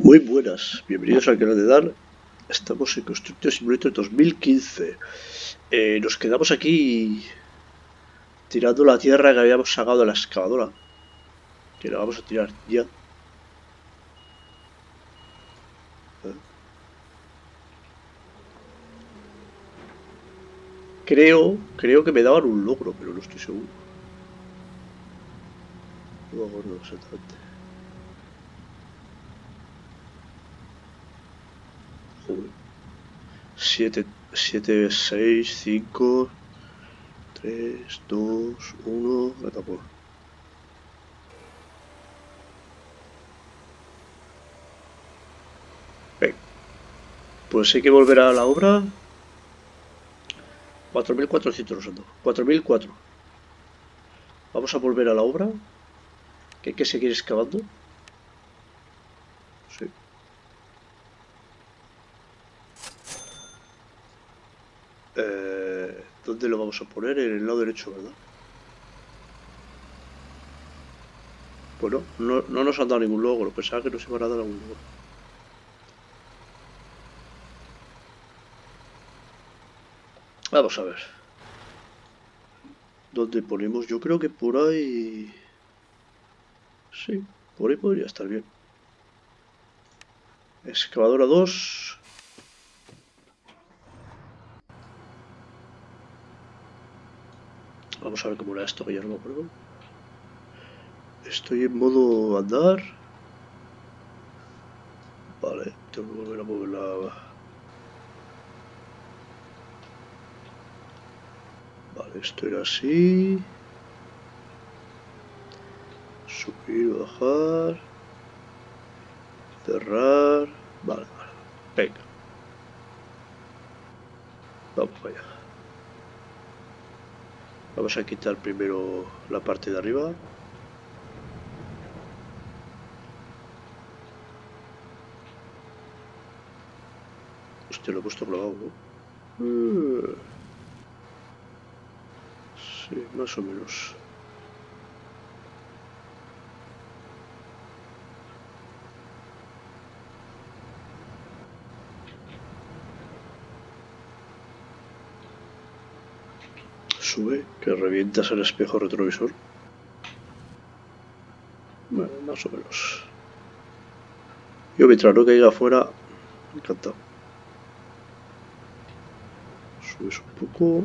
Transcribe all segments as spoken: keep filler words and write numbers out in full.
Muy buenas, bienvenidos al canal de Dan. Estamos en Constructor Simulator dos mil quince. Eh, nos quedamos aquí tirando la tierra que habíamos sacado de la excavadora. Que la vamos a tirar ya. ¿Eh? Creo, creo que me daban un logro, pero no estoy seguro. No me acuerdo exactamente. Joder. siete, siete, seis, cinco, tres, dos, uno. Me tapó. Venga. Pues hay que volver a la obra. cuatro mil cuatrocientos los ando. cuatro mil cuatro. Vamos a volver a la obra. Que hay que seguir excavando. Sí. Eh, ¿Dónde lo vamos a poner? En el lado derecho, ¿verdad? Bueno, no, no nos han dado ningún logro. Pensaba que nos iban a dar algún logro. Vamos a ver. ¿Dónde ponemos? Yo creo que por ahí... Sí, por ahí podría estar bien. Excavadora dos. Vamos a ver cómo era esto, que ya no me acuerdo. Estoy en modo andar. Vale, tengo que volver a mover la... Vale, esto era así. Subir, bajar. Cerrar. Vale, vale. Venga. Vamos para allá. Vamos a quitar primero la parte de arriba. Hostia, lo he puesto clavado, ¿no? Uh, sí, más o menos. Sube, que revientas el espejo retrovisor. Bueno, más o menos. Yo mientras no caiga afuera, encantado. Subes un poco.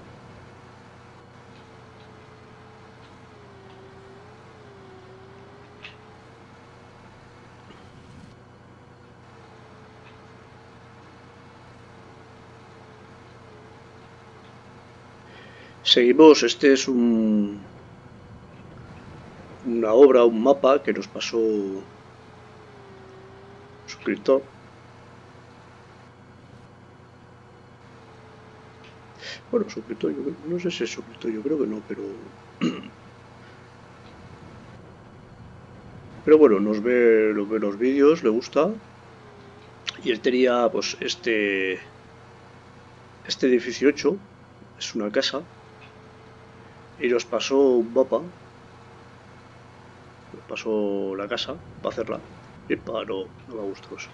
Seguimos, este es un una obra, un mapa que nos pasó un suscriptor. Bueno, suscriptor, yo no sé si es suscriptor, yo creo que no, pero pero bueno, nos ve, nos ve los vídeos, le gusta. Y él tenía pues este este edificio ocho, es una casa, y nos pasó un mapa. Nos pasó la casa para hacerla. Epa, no, no me ha gustado eso.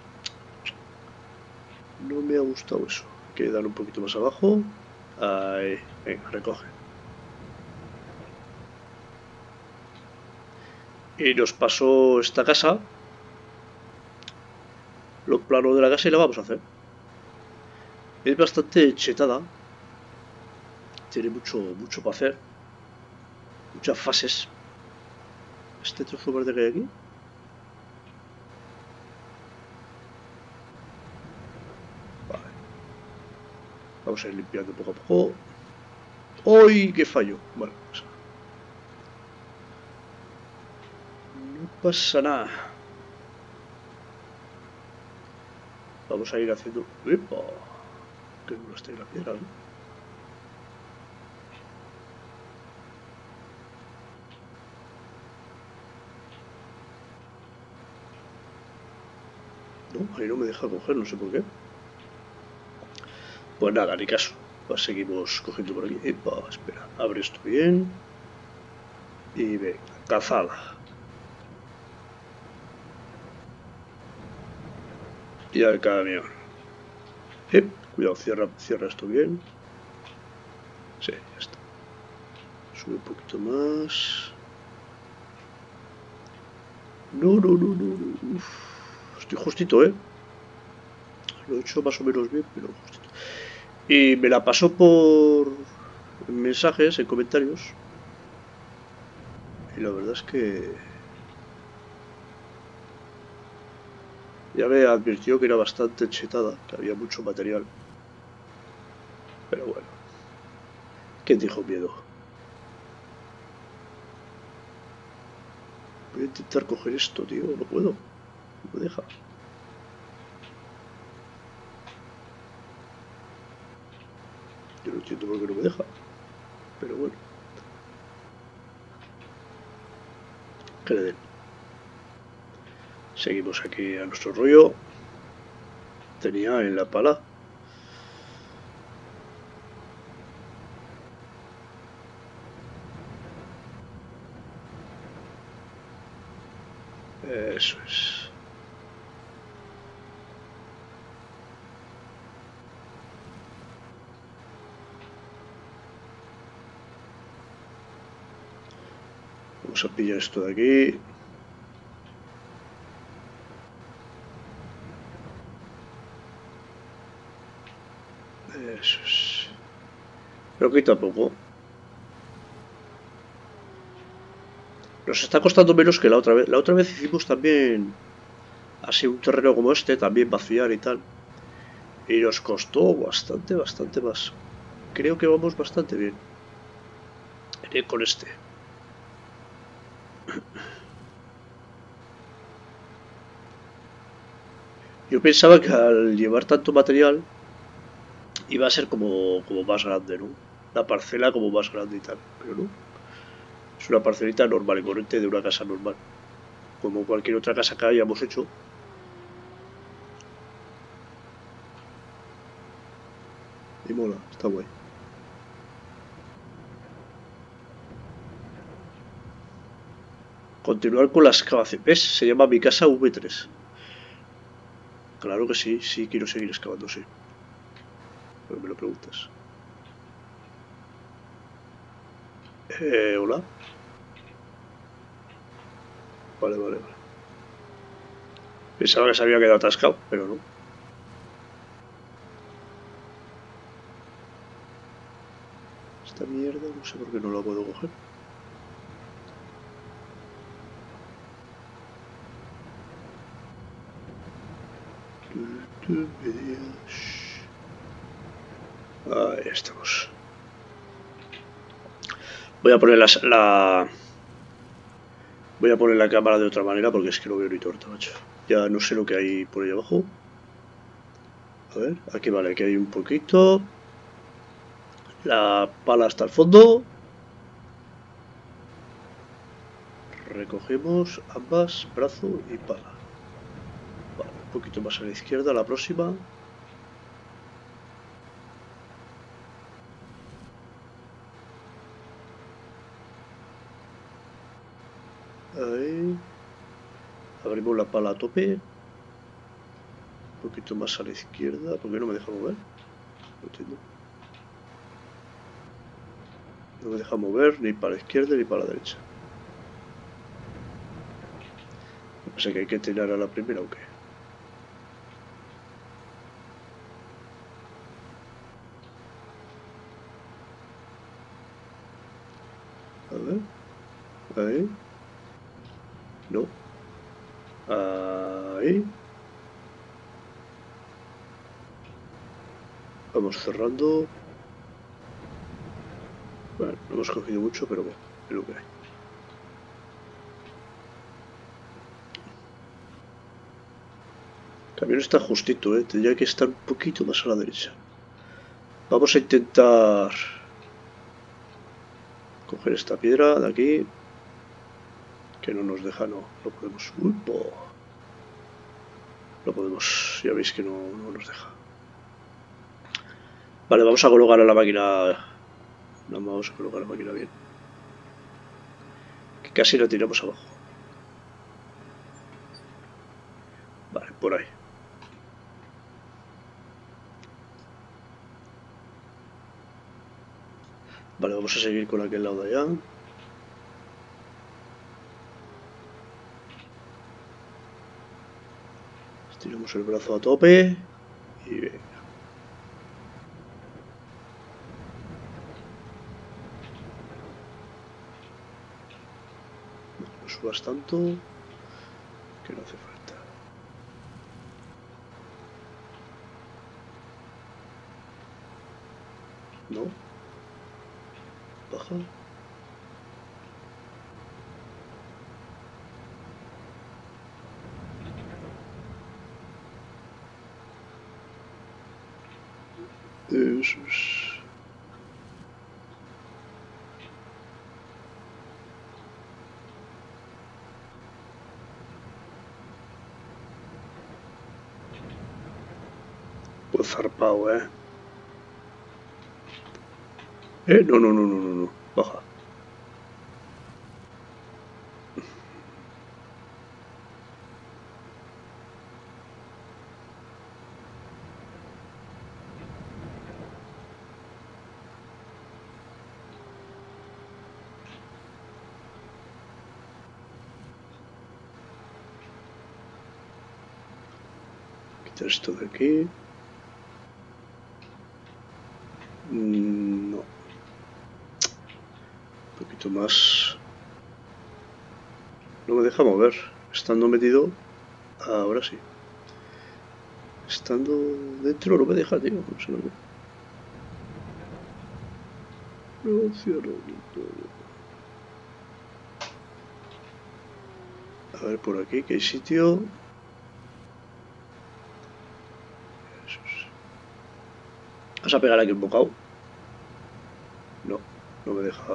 No me ha gustado eso. Hay que dar un poquito más abajo. Ahí, venga, recoge. Y nos pasó esta casa, los planos de la casa, y la vamos a hacer. Es bastante chetada. Tiene mucho, mucho para hacer. Muchas fases. Este trozo verde que hay aquí. Vale. Vamos a ir limpiando poco a poco. ¡Uy! ¡Qué fallo! Bueno, pues no pasa nada. Vamos a ir haciendo... ¡Epa! Que no está en la piedra, ¿no? No, ahí no me deja coger, no sé por qué. Pues nada, ni caso. Pues seguimos cogiendo por aquí. Epa, espera, abre esto bien. Y venga, cazada. Y al camión. Eh, cuidado, cierra, cierra esto bien. Sí, ya está. Sube un poquito más. No, no, no, no, no. Uf, estoy justito, ¿eh? Lo he hecho más o menos bien, pero justito. Y me la pasó por mensajes, en comentarios. Y la verdad es que ya me advirtió que era bastante chetada, que había mucho material. Pero bueno, ¿quién dijo miedo? Voy a intentar coger esto, tío. No puedo. No me deja. Yo no entiendo por qué no me deja. Pero bueno. Que le den. Seguimos aquí a nuestro rollo. Tenía en la pala. Eso es. Vamos a pillar esto de aquí. Eso es. Pero quita poco. Nos está costando menos que la otra vez. La otra vez hicimos también así un terreno como este, también vaciar y tal. Y nos costó bastante, bastante más. Creo que vamos bastante bien con este. Yo pensaba que al llevar tanto material iba a ser como, como más grande, ¿no? La parcela como más grande y tal, pero no. Es una parcelita normal y corriente de una casa normal. Como cualquier otra casa que hayamos hecho. Y mola, está guay. Continuar con la excavación. ¿Ves? Se llama Mi Casa V tres. Claro que sí, sí quiero seguir excavando, sí. Pero me lo preguntas. Eh, hola. Vale, vale, vale. Pensaba que se había quedado atascado, pero no. Esta mierda no sé por qué no la puedo coger. Ahí estamos. Voy a poner la, la... Voy a poner la cámara de otra manera porque es que no veo ni torta, macho. Ya no sé lo que hay por ahí abajo. A ver, aquí vale, aquí hay un poquito. La pala hasta el fondo. Recogemos ambas, brazo y pala. Vale, un poquito más a la izquierda, la próxima. Ahí. Abrimos la pala a tope. Un poquito más a la izquierda. ¿Por qué no me deja mover? No entiendo. No me deja mover ni para la izquierda ni para la derecha. No sé que hay que tirar a la primera o qué. A ver. Ahí. No. Ahí. Vamos cerrando. Bueno, no hemos cogido mucho, pero bueno, es lo que hay. El camión está justito, ¿eh? Tendría que estar un poquito más a la derecha. Vamos a intentar coger esta piedra de aquí. Que no nos deja, no. No podemos. Uy, po. No podemos. Ya veis que no, no nos deja. Vale, vamos a colocar a la máquina. No, vamos a colocar la máquina bien. Que casi la tiramos abajo. Vale, por ahí. Vale, vamos a seguir con aquel lado de allá. Estiramos el brazo a tope y venga. No subas tanto que no hace falta. No. Baja. Eso es. Pues zarpado, eh. Eh, no, no, no, no, no, no. Baja. Quitar esto de aquí. No. Un poquito más. No me deja mover. Estando metido. Ahora sí. Estando dentro no me deja, tío. No sé lo que. No cierro todo. A ver por aquí que hay sitio. Eso es. ¿Vas a pegar aquí un bocado? No, no me deja.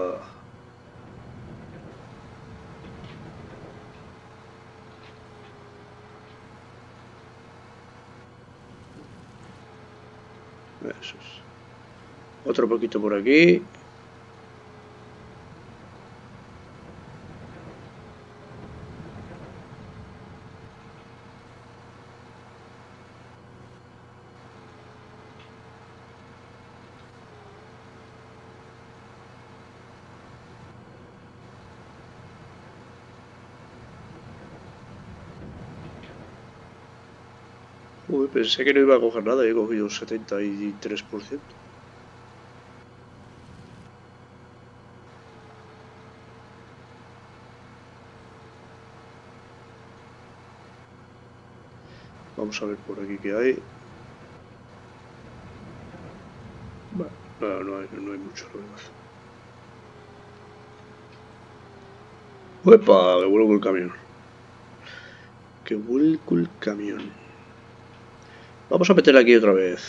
Eso es. Otro poquito por aquí. Uy, pensé que no iba a coger nada y he cogido un setenta y tres por ciento. Vamos a ver por aquí qué hay. Bueno, no, no hay, no hay mucho, la verdad. ¡Uepa! Que vuelco el camión. Que vuelco el camión. Vamos a meter aquí otra vez.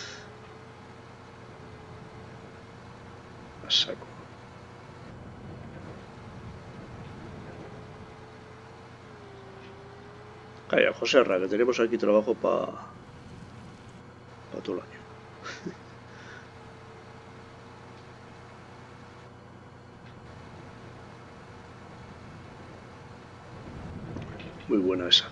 A saco. Calla, José Arra, que tenemos aquí trabajo para pa todo el año. Muy buena esa.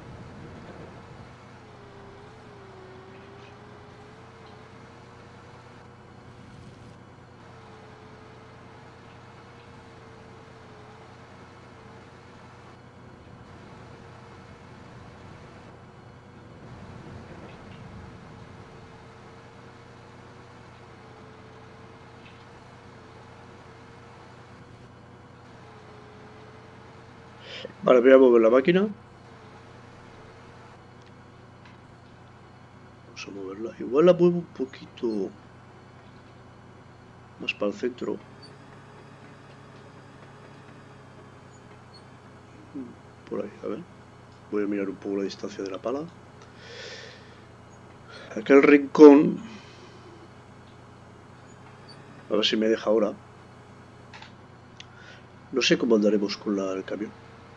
Vale, voy a mover la máquina. Vamos a moverla. Igual la muevo un poquito más para el centro. Por ahí, a ver. Voy a mirar un poco la distancia de la pala. Aquel rincón. A ver si me deja ahora. No sé cómo andaremos con la, el camión.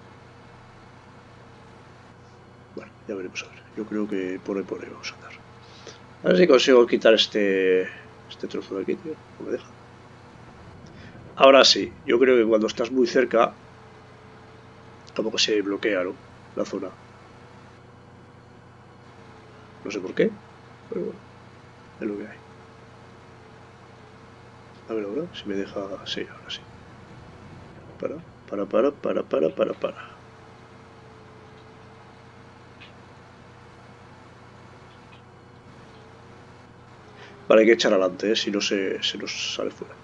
Bueno, ya veremos a ver. Yo creo que por ahí por ahí vamos a andar. A ver si consigo quitar este este trozo de aquí, tío. No me deja. Ahora sí. Yo creo que cuando estás muy cerca, como que se bloquea, ¿no? La zona. No sé por qué, pero bueno, es lo que hay. A ver ahora, si me deja... Sí, ahora sí. Para, para, para, para, para, para, para. Vale, hay que echar adelante, ¿eh? Si no se, se nos sale fuera.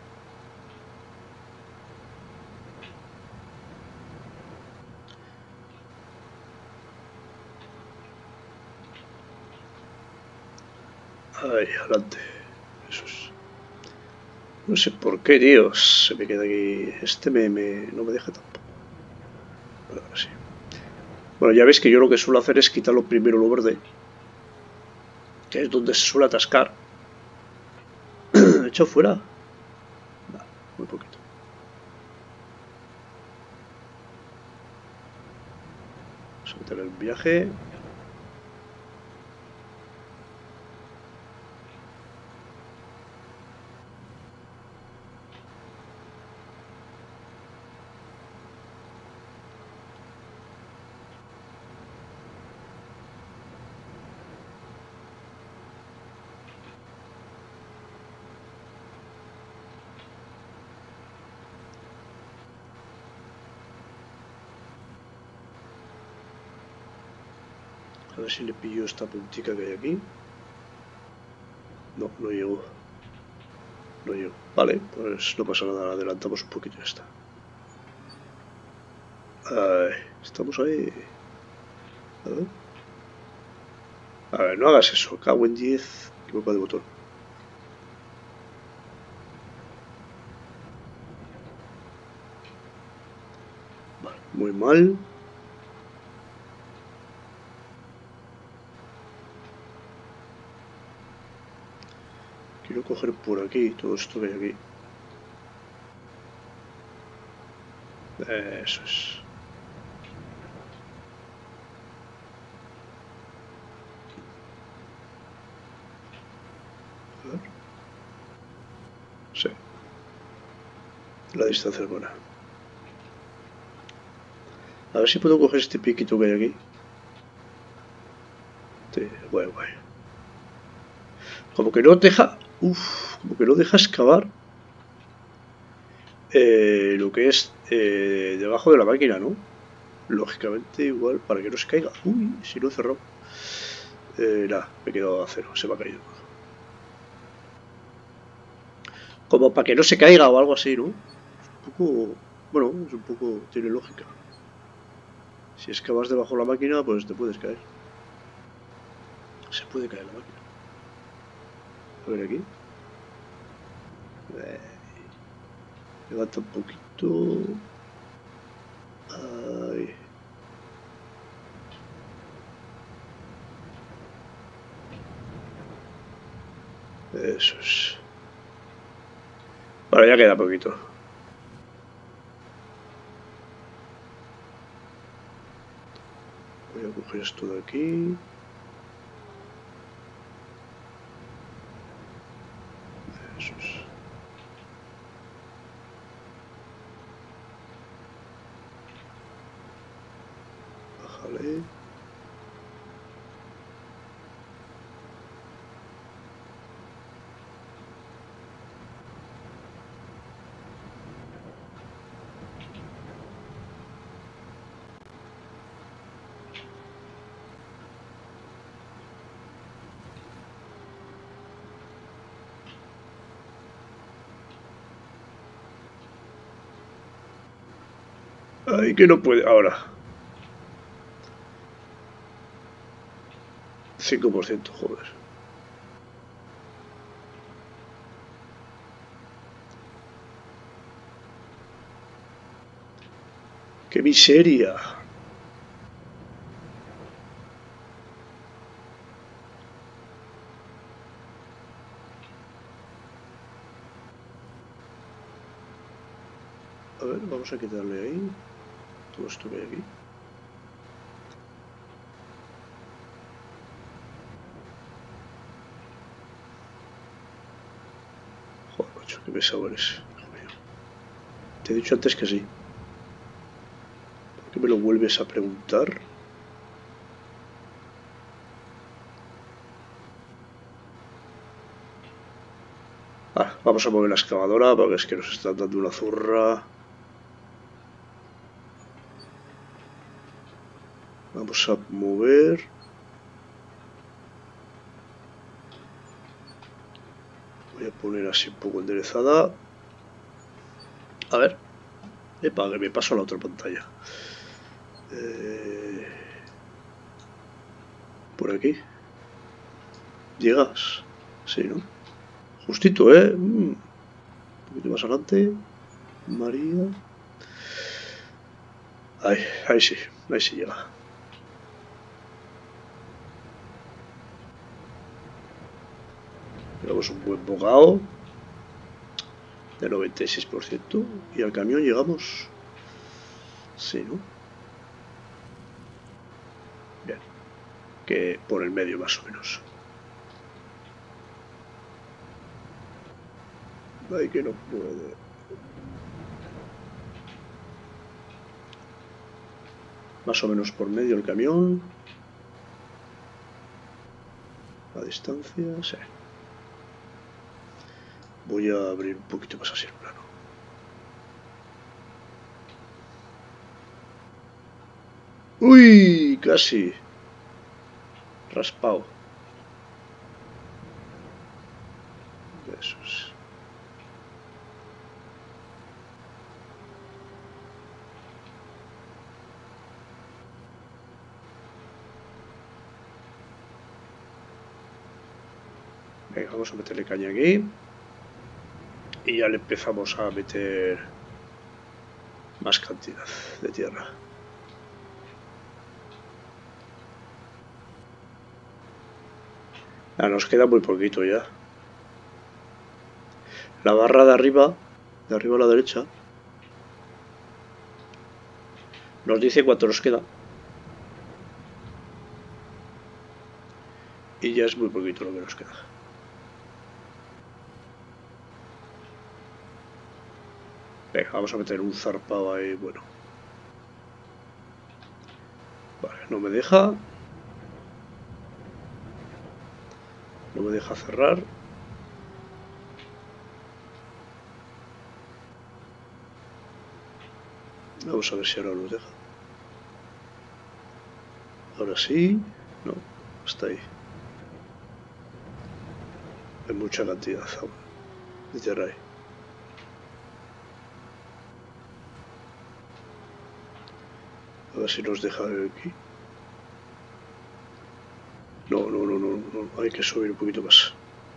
Ahí, adelante. Eso es. No sé por qué, tío. Se me queda aquí. Este me, me, no me deja tampoco. Vale, ahora sí. Bueno, ya veis que yo lo que suelo hacer es quitarlo primero lo verde. Que es donde se suele atascar. ¿He echado fuera? No, muy poquito. Vamos a meter el viaje. A ver si le pillo esta puntica que hay aquí. No, no llego. No llego. Vale, pues no pasa nada. Adelantamos un poquito y ya está. Ay, estamos ahí. A ver. A ver, no hagas eso. Cago en diez. Equivoco de botón. Vale, muy mal. Quiero coger por aquí todo esto que hay aquí. Eso es. A ver. Sí. La distancia es buena. A ver si puedo coger este piquito que hay aquí. Sí, guay, guay. Como que no deja... Uf, como que no deja excavar eh, lo que es eh, debajo de la máquina, ¿no? Lógicamente igual, para que no se caiga. Uy, si no he cerrado. Eh, nada, me he quedado a cero, se me ha caído. Como para que no se caiga o algo así, ¿no? Es un poco... Bueno, es un poco... tiene lógica. Si excavas debajo de la máquina, pues te puedes caer. Se puede caer la máquina. A ver aquí. Eh, levanta un poquito. Ay. Eso es. Bueno, ya queda poquito. Voy a coger esto de aquí. Eso es. Bájale. Ay, que no puede. Ahora. cinco por ciento, joder. ¡Qué miseria! A ver, vamos a quitarle ahí todo esto que hay aquí. Joder, macho, qué pesado eres. Te he dicho antes que sí. ¿Por qué me lo vuelves a preguntar? Ah, vamos a mover la excavadora porque es que nos están dando una zurra. Vamos a mover. Voy a poner así un poco enderezada. A ver. Epa, que me paso a la otra pantalla. Eh... Por aquí. Llegas. Sí, ¿no? Justito, ¿eh? Mm. Un poquito más adelante. María. Ahí, ahí sí. Ahí sí llega. Llevamos un buen bogado. De noventa y seis por ciento. Y al camión llegamos... Sí, ¿no? Bien. Que por el medio más o menos. Ay, que no puede. Más o menos por medio el camión. A distancia, sí. Voy a abrir un poquito más así el plano. ¡Uy! Casi. Raspado. Eso es. Venga, vamos a meterle caña aquí. Y ya le empezamos a meter más cantidad de tierra. Ah, nos queda muy poquito ya. La barra de arriba, de arriba a la derecha, nos dice cuánto nos queda. Y ya es muy poquito lo que nos queda. Venga, vamos a meter un zarpado ahí, bueno. Vale, no me deja. No me deja cerrar. Vamos a ver si ahora nos deja. Ahora sí. No, está ahí. Hay mucha cantidad aún de tierra ahí. A ver si nos deja aquí. No, no, no, no, no. Hay que subir un poquito más.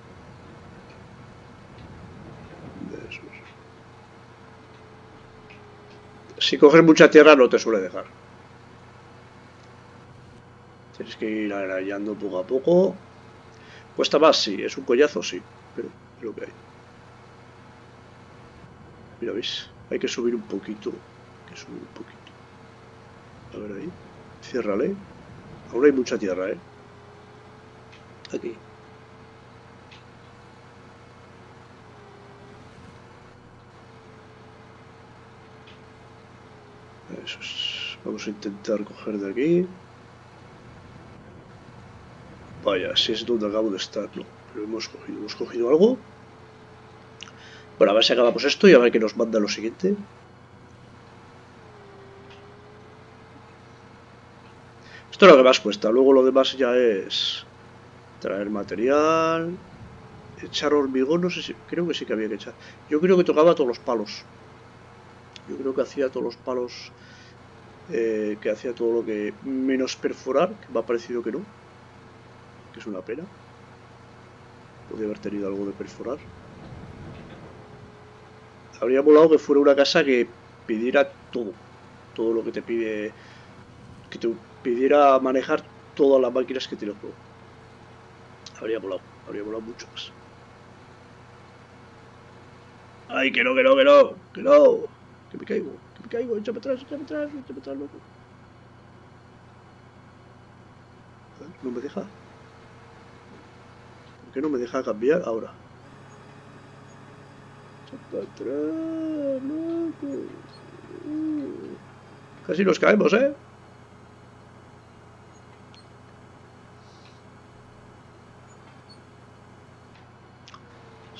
Si coges mucha tierra no te suele dejar. Tienes que ir arallando poco a poco. Cuesta más, sí. Es un collazo, sí. Pero es lo que hay. Mira, ¿veis? Hay que subir un poquito. Hay que subir un poquito. A ver ahí. Ciérrale. Aún hay mucha tierra, ¿eh? Aquí. Eso es. Vamos a intentar coger de aquí. Vaya, si es donde acabo de estar, no. Pero hemos cogido, hemos cogido algo. Bueno, a ver si acabamos esto y a ver qué nos manda lo siguiente. Esto es lo que más cuesta. Luego lo demás ya es traer material, echar hormigón. No sé si, creo que sí que había que echar. Yo creo que tocaba todos los palos. Yo creo que hacía todos los palos. Eh, que hacía todo lo que menos perforar, que me ha parecido que no, que es una pena. Podría haber tenido algo de perforar. Habría molado que fuera una casa que pidiera todo, todo lo que te pide, que te pidiera manejar todas las máquinas que tiene el juego. Habría molado, habría molado mucho más. Ay, que no, que no, que no, que no, que me caigo, que me caigo, échame atrás, échame atrás, échame atrás, loco. No me deja. ¿Por qué no me deja cambiar ahora? Para atrás, loco. Uh, casi nos caemos, ¿eh?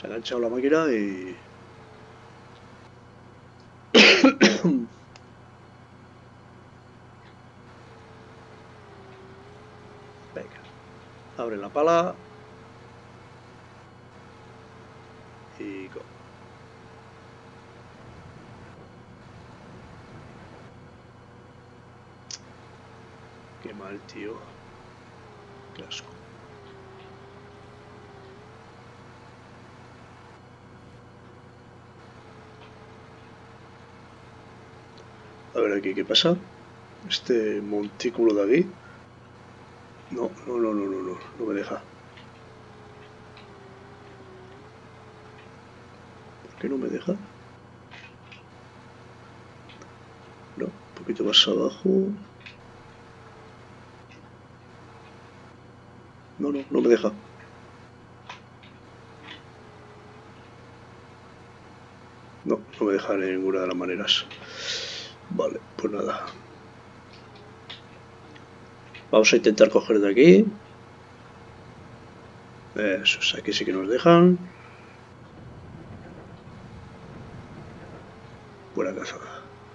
Se ha enganchado la máquina y... Venga. Abre la pala. Y... go. Qué mal, tío. Qué asco. A ver aquí, ¿qué pasa? Este montículo de aquí. No, no, no, no, no, no, no me deja. ¿Por qué no me deja? No, un poquito más abajo. No, no, no me deja. No, no me deja de ninguna de las maneras. Vale, pues nada. Vamos a intentar coger de aquí. Eso es, aquí sí que nos dejan. Buena cazada.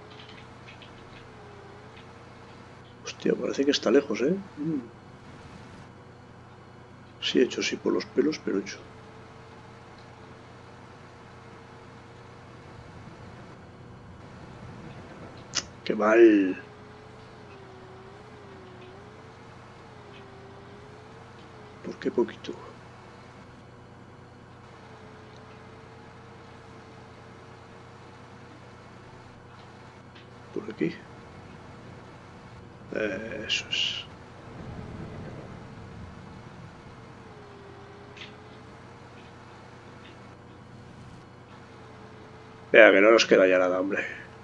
Hostia, parece que está lejos, ¿eh? Mm. Sí, hecho sí por los pelos, pero hecho. ¡Qué mal! ¿Por qué poquito? Por aquí. Eso es. Vea que no nos queda ya nada, hombre.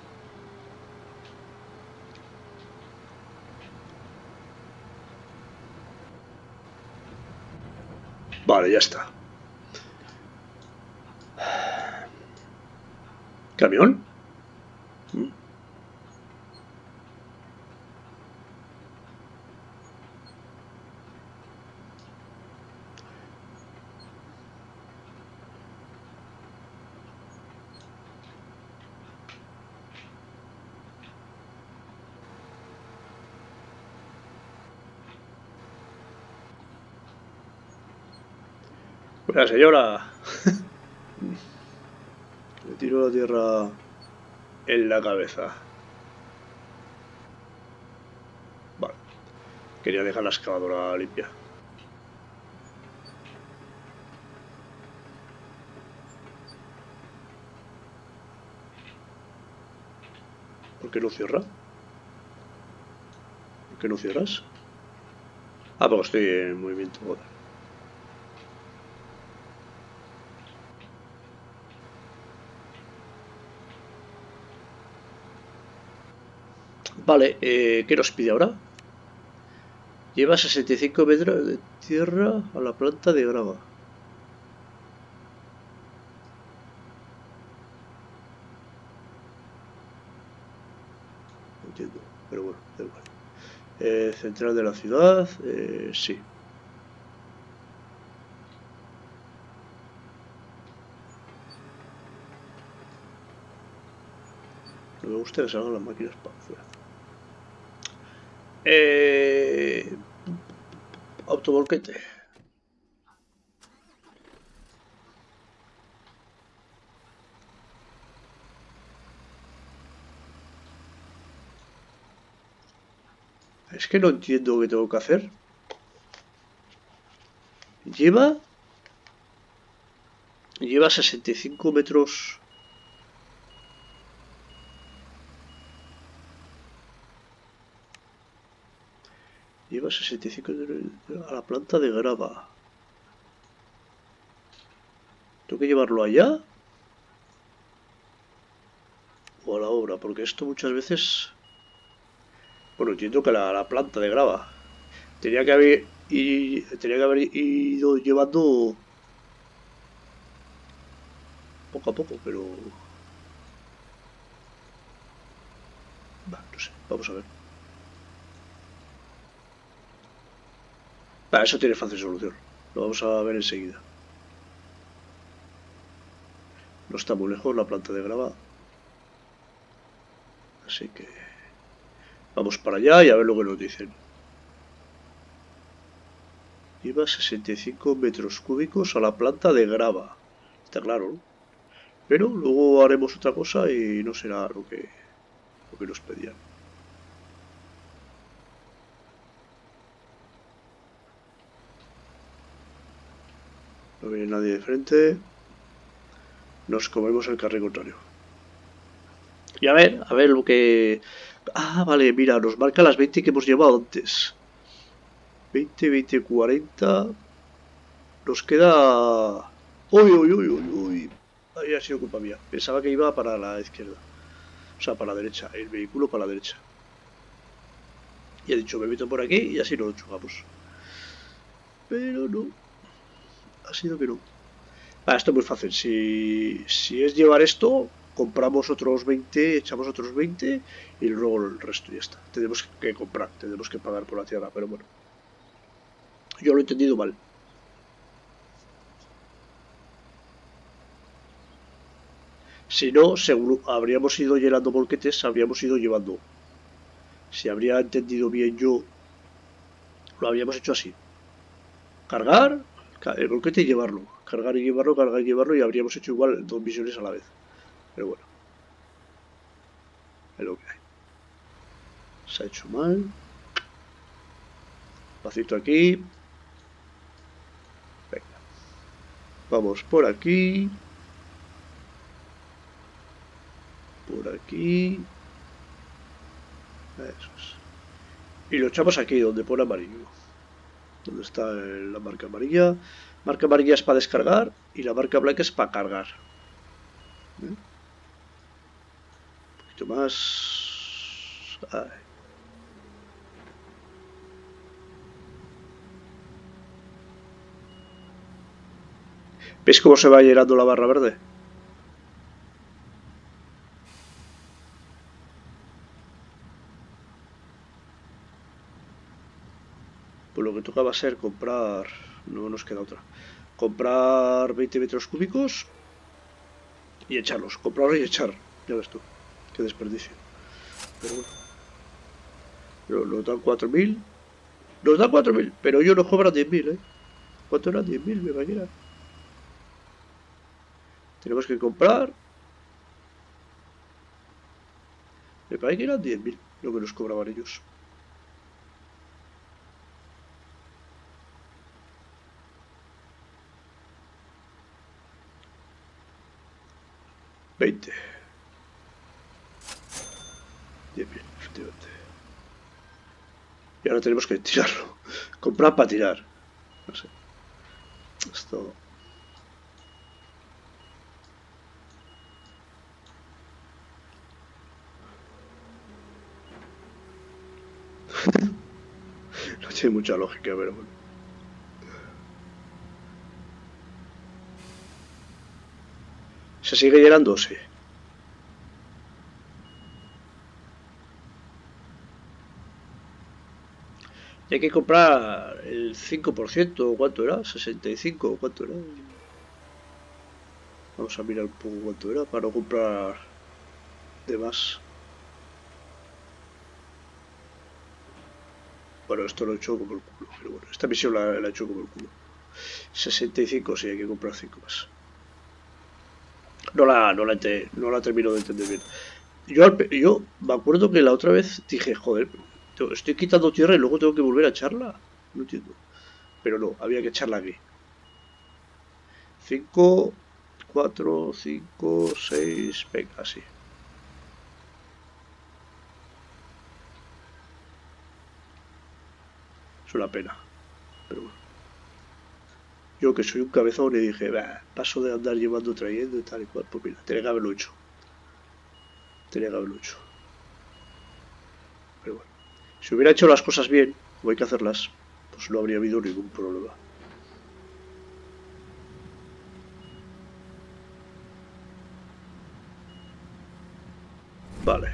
Vale, ya está. ¿Camión? Mm. Buena señora. Le tiro la tierra en la cabeza. Vale. Quería dejar la excavadora limpia. ¿Por qué no cierra? ¿Por qué no cierras? Ah, porque estoy en movimiento. Joder. Vale, eh, ¿qué nos pide ahora? Lleva sesenta y cinco metros de tierra a la planta de grava. No entiendo, pero bueno, da igual. Eh, central de la ciudad, eh, sí. No me gusta que salgan las máquinas para afuera. Eh, autovolquete. Es que no entiendo qué tengo que hacer. Lleva... Lleva sesenta y cinco metros... Lleva sesenta y cinco metros a la planta de grava. ¿Tengo que llevarlo allá? ¿O a la obra? Porque esto muchas veces... Bueno, entiendo que la, la planta de grava. Tenía que haber... Y, tenía que haber ido llevando... Poco a poco, pero... Bah, no sé, vamos a ver. Bah, eso tiene fácil solución. Lo vamos a ver enseguida. No está muy lejos la planta de grava. Así que vamos para allá y a ver lo que nos dicen. Lleva sesenta y cinco metros cúbicos a la planta de grava. Está claro, ¿no? Pero luego haremos otra cosa y no será lo que, lo que nos pedían. No viene nadie de frente. Nos comemos el carril contrario. Y a ver, a ver lo que... Ah, vale, mira, nos marca las veinte que hemos llevado antes. veinte, veinte, cuarenta. Nos queda... Uy, uy, uy, uy, uy. Ahí ha sido culpa mía. Pensaba que iba para la izquierda. O sea, para la derecha. El vehículo para la derecha. Y he dicho, me meto por aquí y así no lo chocamos. Pero no. Ha sido que no. Ah, esto es muy fácil. Si, si es llevar esto, compramos otros veinte, echamos otros veinte y luego el resto ya está. Tenemos que comprar, tenemos que pagar por la tierra, pero bueno. Yo lo he entendido mal. Si no, seguro habríamos ido llenando bolquetes, habríamos ido llevando. Si habría entendido bien yo, lo habríamos hecho así. Cargar el bolquete y llevarlo. Cargar y llevarlo, cargar y llevarlo y habríamos hecho igual dos misiones a la vez. Pero bueno. Es lo que hay. Se ha hecho mal. Pasito aquí. Venga. Vamos por aquí. Por aquí. Eso es. Y lo echamos aquí, donde pone amarillo. Donde está la marca amarilla. Marca amarilla es para descargar y la marca blanca es para cargar. ¿Eh? Un poquito más. Ay. ¿Ves cómo se va llenando la barra verde? Pues lo que toca va a ser comprar... No nos queda otra. Comprar veinte metros cúbicos y echarlos. Comprar y echar. Ya ves tú. Qué desperdicio. Pero bueno. Pero nos dan cuatro mil. Nos dan cuatro mil. Pero ellos nos cobran diez mil, ¿eh? ¿Cuánto eran? diez mil, me imagino. Tenemos que comprar. Me parece que eran diez mil lo que nos cobraban ellos. veinte. diez mil, efectivamente. Y ahora tenemos que tirarlo. Comprar para tirar. No sé. Esto... no tiene mucha lógica, pero bueno. ¿Se sigue llenando? Sí. Y hay que comprar el cinco por ciento. ¿Cuánto era? ¿sesenta y cinco? ¿Cuánto era? Vamos a mirar un poco cuánto era para no comprar de más. Bueno, esto lo he hecho como el culo, pero bueno, esta misión la, la he hecho como el culo. sesenta y cinco, sí, hay que comprar cinco más. No la, no la, no la termino de entender bien. Yo, yo me acuerdo que la otra vez dije, joder, estoy quitando tierra y luego tengo que volver a echarla. No entiendo. Pero no, había que echarla aquí. cinco, cuatro, cinco, seis, venga, así. Es una pena. Pero bueno. Yo que soy un cabezón y dije, bah, paso de andar llevando, trayendo y tal y cual. Pues mira, tenía que haberlo hecho. Tenía que haberlo hecho. Pero bueno. Si hubiera hecho las cosas bien, como hay que hacerlas, pues no habría habido ningún problema. Vale.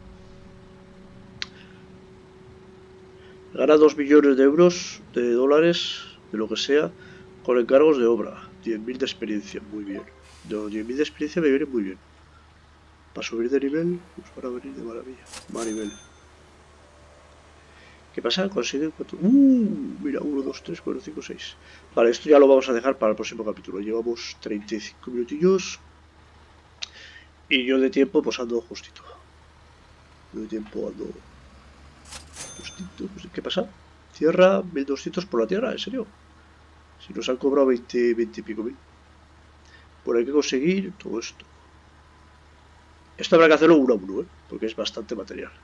Gana dos millones de euros, de dólares, de lo que sea, con encargos de obra. diez mil de experiencia, muy bien. No, diez mil de experiencia me viene muy bien. Para subir de nivel, pues para venir de maravilla. Más nivel. ¿Qué pasa? Consigue cuatro. ¡Uh! Mira, uno, dos, tres, cuatro, cinco, seis. Vale, esto ya lo vamos a dejar para el próximo capítulo. Llevamos treinta y cinco minutillos. Y yo de tiempo, pues ando justito. Yo de tiempo ando justito. ¿Qué pasa? Tierra, mil doscientos por la tierra, ¿en serio? Si nos han cobrado veinte, veinte y pico mil. Pues hay que conseguir todo esto. Esto habrá que hacerlo uno a uno, ¿eh? Porque es bastante material.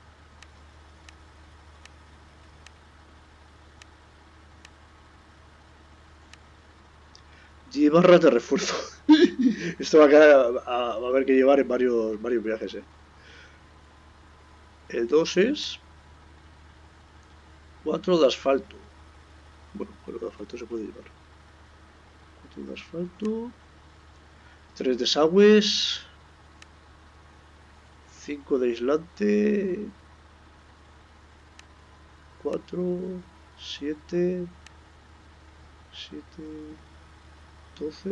diez barras de refuerzo. Esto va a, quedar, a, a, haber que llevar en varios, varios viajes, ¿eh? El dos es cuatro de asfalto. Bueno, cuatro de asfalto se puede llevar. cuatro de asfalto. tres desagües. cinco de aislante. cuatro. siete. siete. doce.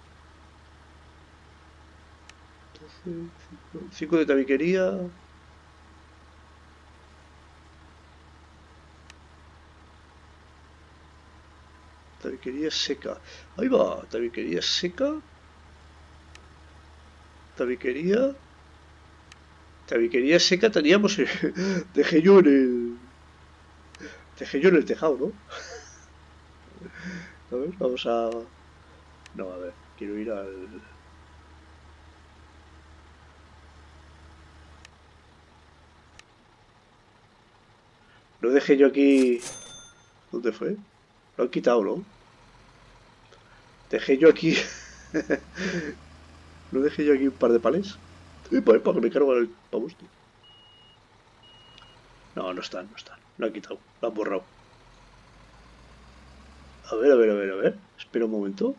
doce. cinco de tabiquería. Tabiquería seca. Ahí va, tabiquería seca. Tabiquería. Tabiquería seca teníamos. Dejé yo en el. Dejé yo en el tejado, ¿no? A ver, vamos a. No, a ver, quiero ir al. Lo dejé yo aquí. ¿Dónde fue? Lo han quitado, ¿no? Dejé yo aquí. ¿No dejé yo aquí un par de palés? Eh, para que me cargo el pavo este. No, no están, no están. Lo han quitado, lo han borrado. A ver, a ver, a ver, a ver. Espera un momento.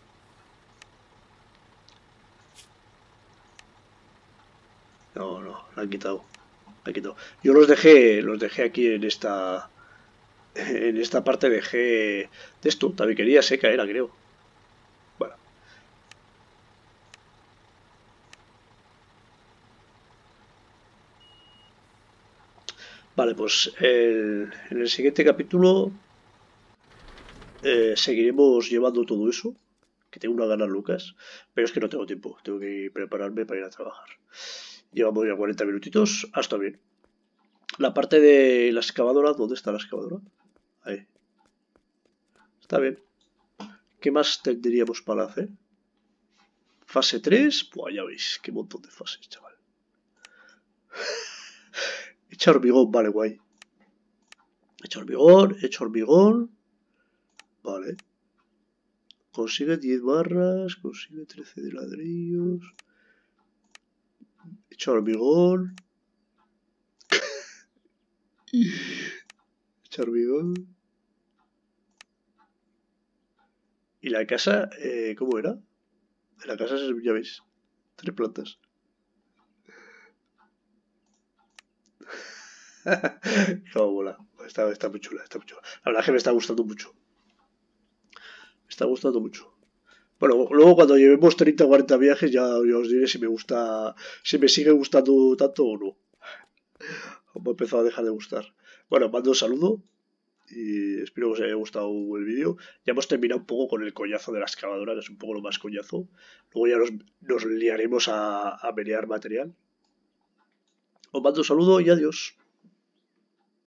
No, no, lo han quitado. Lo han quitado. Yo los dejé, los dejé aquí en esta. En esta parte dejé de esto. Tabiquería seca era, creo. Bueno. Vale, pues el, en el siguiente capítulo eh, seguiremos llevando todo eso. Que tengo una ganas Lucas. Pero es que no tengo tiempo. Tengo que prepararme para ir a trabajar. Llevamos ya cuarenta minutitos. Hasta bien. La parte de la excavadora. ¿Dónde está la excavadora? Ahí. Está bien. ¿Qué más tendríamos para hacer? Fase tres. Pues ya veis. Qué montón de fases, chaval. Echa hormigón, vale, guay. Echa hormigón, echa hormigón. Vale. Consigue diez barras, consigue trece de ladrillos. Echa hormigón. Echa hormigón. ¿Y la casa, eh, cómo era? De la casa, ya veis, tres plantas. No, mola. Está, está muy chula, está muy chula. La verdad es que me está gustando mucho. Me está gustando mucho. Bueno, luego cuando llevemos treinta o cuarenta viajes ya, ya os diré si me gusta, si me sigue gustando tanto o no. Como he empezado a dejar de gustar. Bueno, mando un saludo y espero que os haya gustado el vídeo. Ya hemos terminado un poco con el coñazo de la excavadora, que es un poco lo más coñazo. Luego ya nos, nos liaremos a, a menear material. Os mando un saludo y adiós.